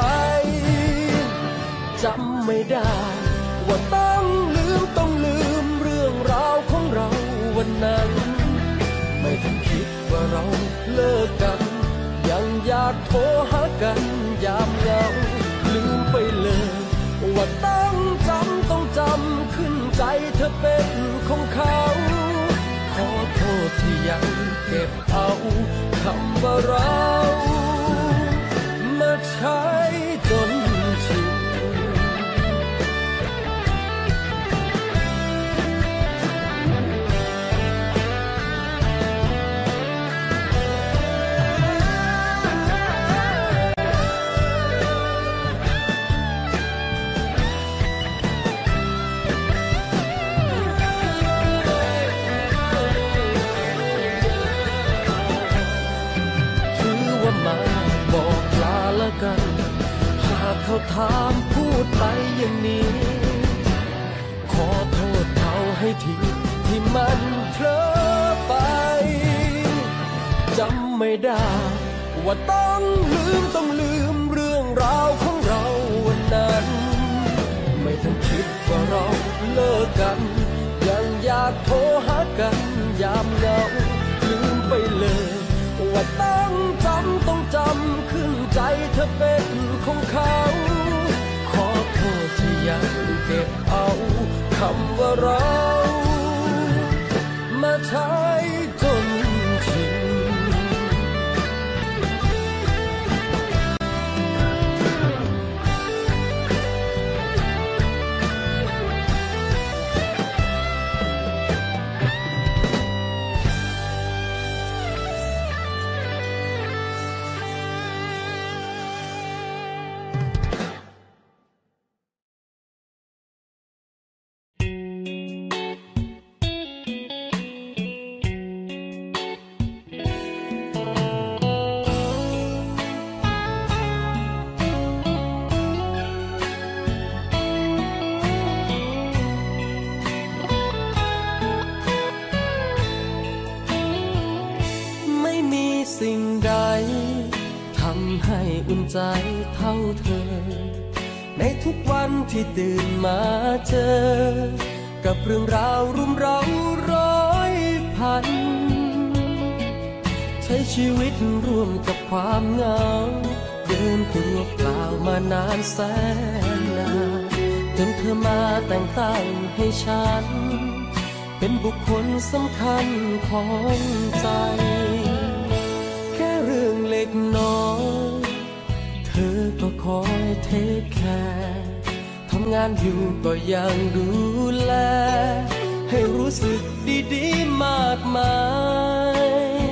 จำไม่ได้ว่าต้องลืมต้องลืมเรื่องราวของเราวันนั้นไม่ทันคิดว่าเราเลิกกันยังอยากโทรหากันยามเหงาลืมไปเลยว่าต้องจำต้องจำขึ้นใจเธอเป็นของเขาขอโทษที่ยังเก็บเอาคำว่าเรามาใช้จนชินหากเขาถามพูดไปอย่างนี้ขอโทษเขาให้ทีที่มันเผลอไปจำไม่ได้ว่าต้องลืมต้องลืมเรื่องราวของเราวันนั้นไม่ทันคิดว่าเราเลิกกันยังอยากโทรหากันยามเหงาลืมไปเลยว่าต้องจำต้องจำขึ้นใจเธอเป็นของเขาขอโทษที่ยังเก็บเอาคำว่าเรามาใช้จนชินสิ่งใดทำให้อุ่นใจเท่าเธอในทุกวันที่ตื่นมาเจอกับเรื่องราวรุมเร้าร้อยพันใช้ชีวิตร่วมกับความเหงาเดินตัวเปล่ามานานแสนนานจนเธอมาแต่งตั้งให้ฉันเป็นบุคคลสำคัญของใจเรื่องเล็กน้อยเธอก็คอยเทคแคร์ทำงานอยู่ก็ยังดูแลให้รู้สึกดีๆมากมาย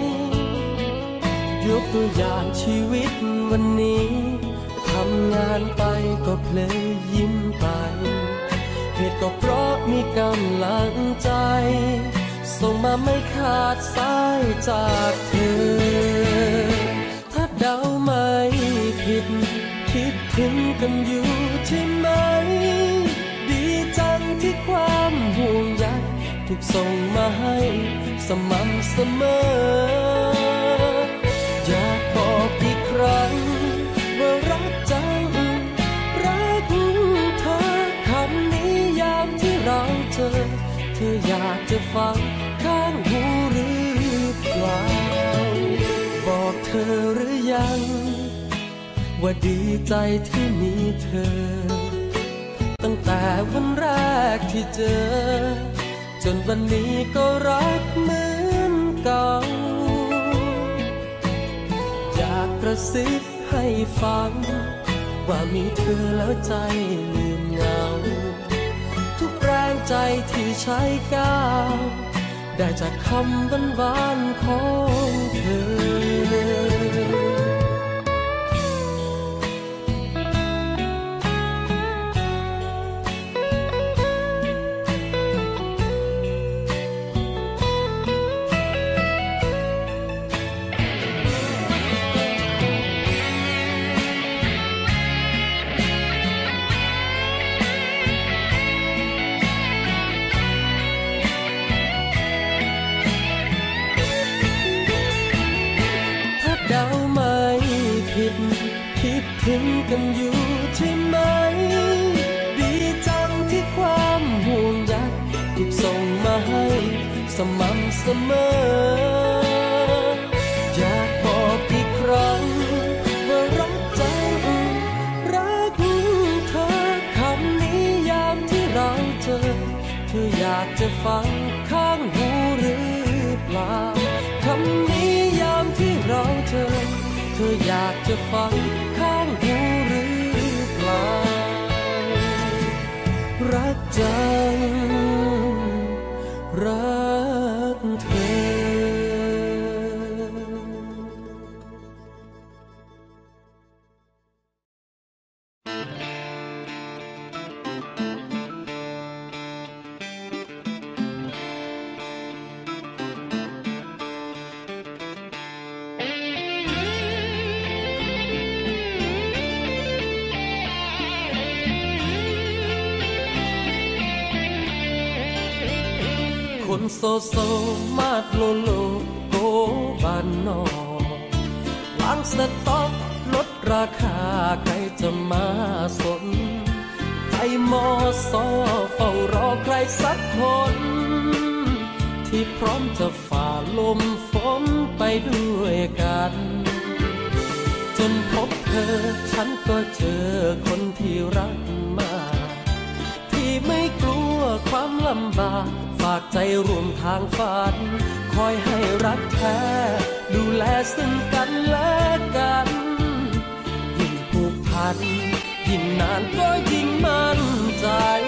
ยกตัวอย่างชีวิตวันนี้ทำงานไปก็เพลยยิ้มไปเหตุก็เพราะมีกำลังใจส่งมาไม่ขาดสายจากเธอถ้าเดาไม่ผิดคิดถึงกันอยู่ใช่ไหมดีจังที่ความห่วงใยถูกส่งมาให้สม่ำเสมออยากบอกอีกครั้งว่ารักจังรักเธอคำนี้ยามที่เราเจอเธออยากจะฟังข้างหูหรือเปล่าบอกเธอหรือยังว่าดีใจที่มีเธอตั้งแต่วันแรกที่เจอจนวันนี้ก็รักเหมือนเก่าอยากกระซิบให้ฟังว่ามีเธอแล้วใจลืมเหงาทุกแรงใจที่ใช้ก้าวได้จากคำหวานๆของเธอคิดถึงกันอยู่ใช่ไหมดีจังที่ความห่วงใยถูกส่งมาให้สม่ำเสมออยากบอกอีกครั้งว่ารักจังรักเธอคำนี้ยามที่เราเจอเธออยากจะฟังข้างหูหรือเปล่าคำนี้ยามที่เราเจอเธออยากจะฟังข้างหูหรือเปล่ารักจังรักเธอคนโซโซมาดโลโลโกบานนอวางสต็อกลดราคาใครจะมาสนใจมอซอเฝ้ารอใครสักคนที่พร้อมจะฝ่าลมฝนไปด้วยกันจนพบเธอฉันก็เจอคนที่รักมาที่ไม่กลัวความลำบากฝากใจร่วมทางฝันคอยให้รักแท้ดูแลซึ่งกันและกันยิ่งผูกพันยิ่งนานก็ยิ่งมั่นใจ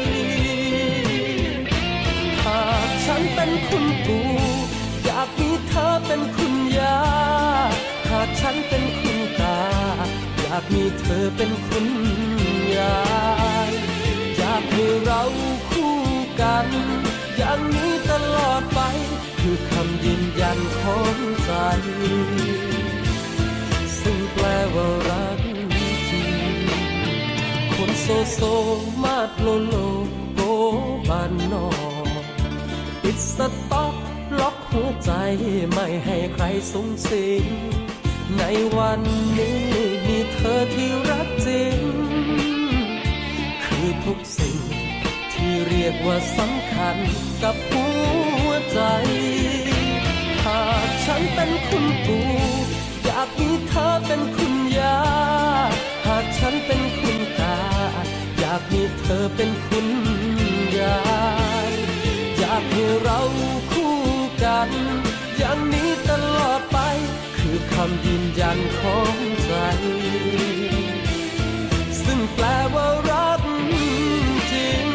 หากฉันเป็นคุณปู่อยากมีเธอเป็นคุณย่าหากฉันเป็นคุณตาอยากมีเธอเป็นคุณยายอยากให้เราคู่กันอย่างนี้ตลอดไปคือคำยืนยันของใจซึ่งแปลว่ารักจริงคนโซโซมาดโลโลโกบานนอปิดสต็อกล็อกหัวใจไม่ให้ใครสงสิงในวันนี้มีเธอที่รักจริงคือทุกสิ่งที่เรียกว่าสำคัญกับหัวใจหากฉันเป็นคุณปู่อยากมีเธอเป็นคุณย่าหากฉันเป็นคุณตาอยากมีเธอเป็นคุณยายอยากให้เราคู่กันอย่างนี้ตลอดไปคือคำยืนยันของใจซึ่งแปลว่ารักจริง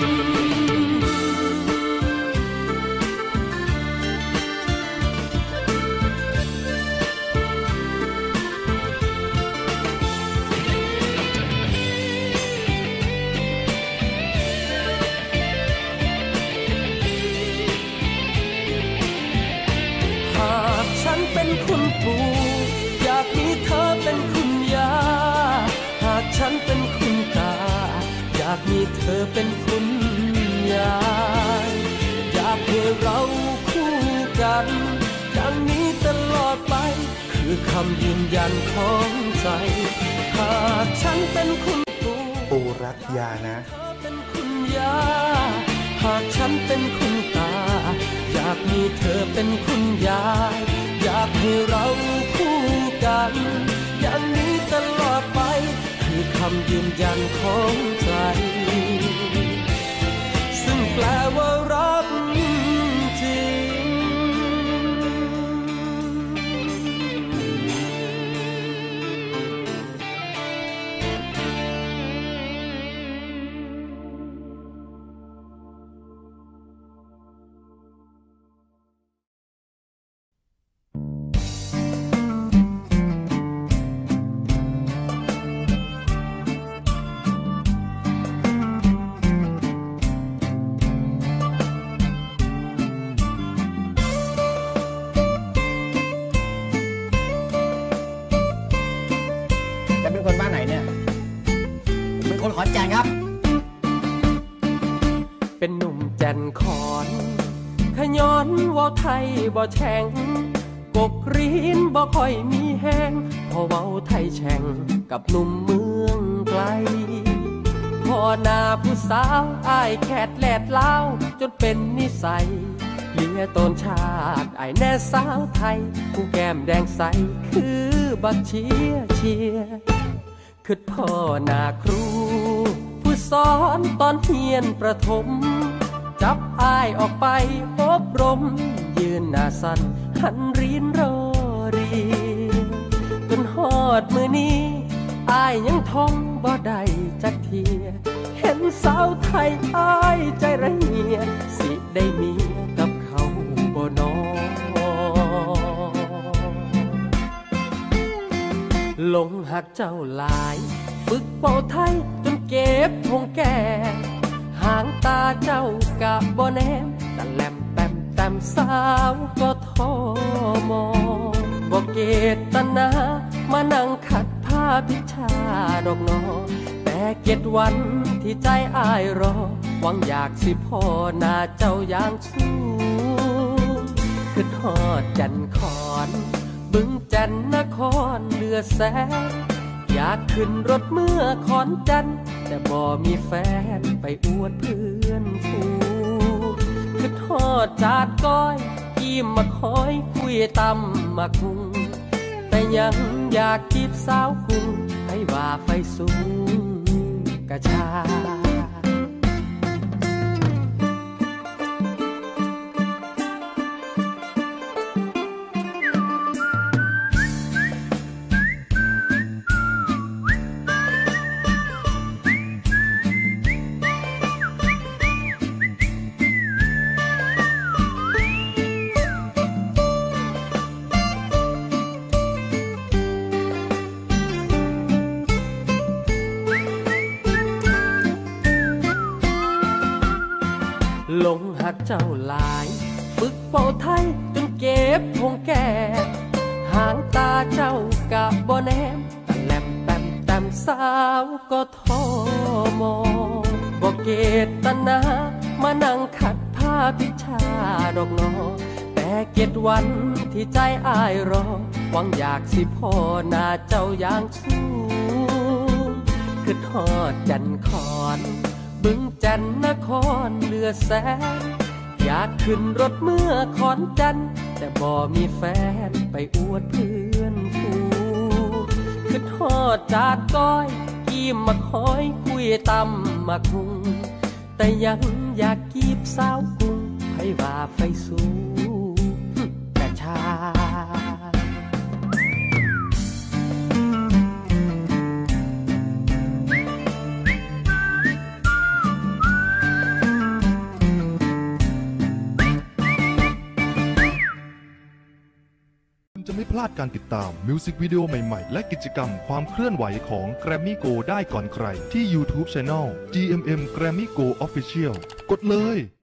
เป็นคุณปู่อยากมีเธอเป็นคุณย่าหากฉันเป็นคุณตาอยากมีเธอเป็นคุณยายอยากให้เราคู่กันอย่างนี้ตลอดไปคือคำยืนยันของใจหากฉันเป็นคุณปู่ปู่รักยานะเธอเป็นคุณย่าหากฉันเป็นคุณตาอยากมีเธอเป็นคุณยายอยากให้เราคู่กันอย่างนี้ตลอดไปำยืนยันของใจซึ่งแปลว่ารักจริงคนบ้านไหนเนี่ยเป็นคนขอนแก่นครับเป็นหนุ่มแก่นขอนขย้อนว่าไทยบ่แช่งกกรีนบ่ค่อยมีแห้งพอเว้าไทยแช่งกับหนุ่มเมืองไกลพอหน้าผู้สาวอ้ายแคดแลดลาวจนเป็นนิสัยเลียตนชาติอ้ายแน่สาวไทยผู้แก้มแดงใสคือบักเชียเชียคือพ่อหน้าครูผู้สอนตอนเรียนประถมจับอ้ายออกไปอบรมยืนหน้าสั่นหันรีนรอเรียนจนฮอดมื้อนี้อ้ายยังท่องบ่ได้จักเทียเห็นสาวไทยอ้ายใจระเหียสิได้เมียกับเขาบ่น้อหลงหักเจ้าหลายฝึกเป่าไทยจนเก็บทงแก่หางตาเจ้ากะบ่แนมตะแลมแปมแต้มสาวก็ท้อมองบ่เกตนามานั่งขัดผ้าพิชาดอกนอแต่เก็ดวันที่ใจอ้ายรอหวังอยากสิพ่อหน้าเจ้าอย่างสู้คือทอดจันขอนบึงจันนครเลือแสงอยากขึ้นรถเมื่อขอนจันแต่บ่มีแฟนไปอวดเพื่อนฝูงคือทอดจาดก้อยกี้มาคอยคุยตำมาคุงแต่ยังอยากจีบสาวกุงให้ว่าไฟสูงกระชาหลงหักเจ้าหลายฝึกเป่าไทยจนเก็บทงแก่หางตาเจ้ากะบ่แนมตะแลมแปมแต้มสาวก็ท้อมองบ่เกตนามานั่งขัดผ้าพิชาดอกนอแต่เก็ดวันที่ใจอ้ายรอหวังอยากสิพ่อหน้าเจ้าอย่างสู้คือทอดจันขอนบึงจันนครเลือแสงอยากขึ้นรถเมื่อขอนจันแต่บ่มีแฟนไปอวดเพื่อนฝูงคือทอดจาดก้อยกี้มาคอยคุยตำมาคุงแต่ยังอยากกีบสาวกุงให้ว่าไฟสูงกระชาจะไม่พลาดการติดตามมิวสิกวิดีโอใหม่ๆและกิจกรรมความเคลื่อนไหวของ Grammy Go ได้ก่อนใครที่ YouTube Channel จี เอ็ม เอ็ม Grammy Go Official กดเลย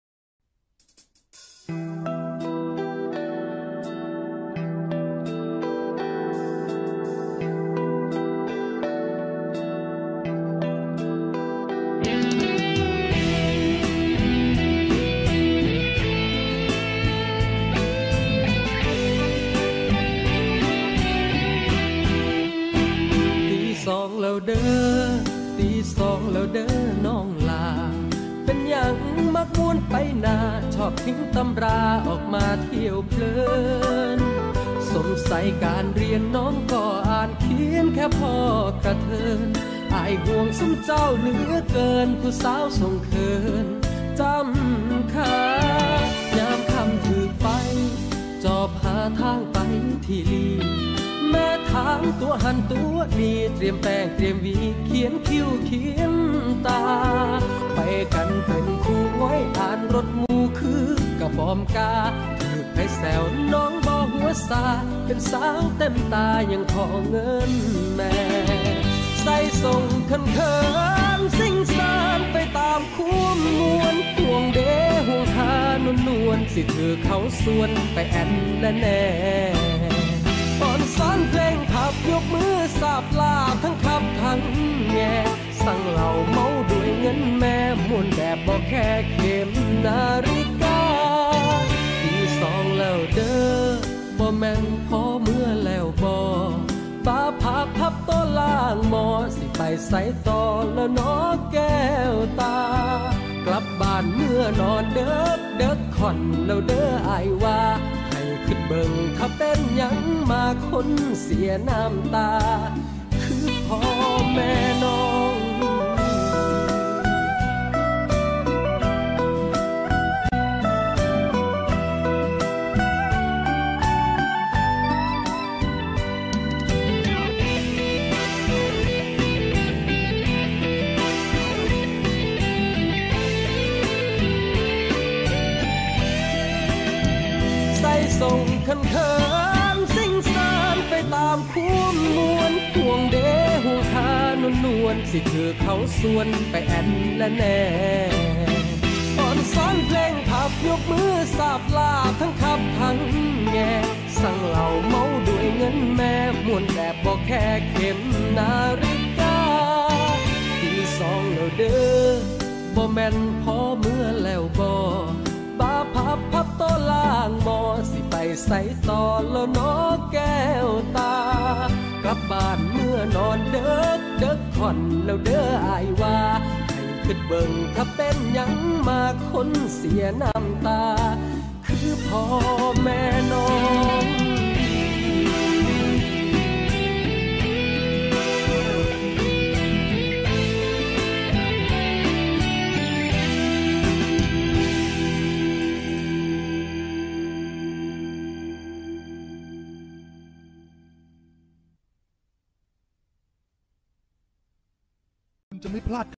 แล้วเด้อตีสองแล้วเด้อน้องลาเป็นอย่างมักม่วนไปนาชอบทิ้งตำราออกมาเที่ยวเพลินสงสัยการเรียนน้องก็อ่านเขียนแค่พอกระเทินอายห่วงสมเจ้าเหลือเกินผู้สาวส่งเคินจำขายามคำถือไปจอบหาทางไปที่ลีแม่ถามตัวหันตัวดีเตรียมแป้งเตรียมวีเขียนคิ้วเขียนตาไปกันเป็นคู่ไว้อ่านรถมูคือกระบอมกาถือไปแซวน้องบ่หัวซาเป็นสาวเต็มตายังขอเงินแม่ใส่ส่งคันเคินสิ่งสารไปตามคุ้มมวลห่วงเดห่วงหานวลนวลสิถือเขาส่วนไปแอนและแน่ตอนสอนเพลงขับยกมือสาบลาทั้งขับทั้งแง่สั่งเหล่าเมาด้วยเงินแม่มวนแบบบอกแค่เข็มนาฬิกาที่สองแล้วเด้อบ่แม่นพอเมื่อแล้วบ่ตาพับพับต้นล่างหมอสิไปใส่ต่อแล้วน้อแก้วตากลับบ้านเมื่อนอนเด้อเด้อค่อนแล้วเด้ออายว่าให้ขึ้นเบิ่งถ้าเป็นยังมาคนเสียน้ำตาคือพ่อแม่น้องส่งคันเคินสิ่งสารไปตามคุ้มมวลห่วงเดห่วงหานวลนวลสิถือเขาส่วนไปแอนและแน่ตอนสอนเพลงขับยกมือสาบลาทั้งขับทั้งแง่สั่งเหล่าเมาด้วยเงินแม่มวนแบบบอกแค่เข็มนาฬิกาที่สองแล้วเด้อบ่แม่นพอเมื่อแล้วบ่บ้าพับพับโตล่างหมอสิไปใส่ต่อแล้วน้อแก้วตากลับบ้านเมื่อนอนเด้อเด้อค่อนแล้วเด้ออายว่าให้ขึ้นเบิ่งถ้าเป็นยังมาคนเสียน้ำตาคือพ่อแม่น้องจะไม่พลาด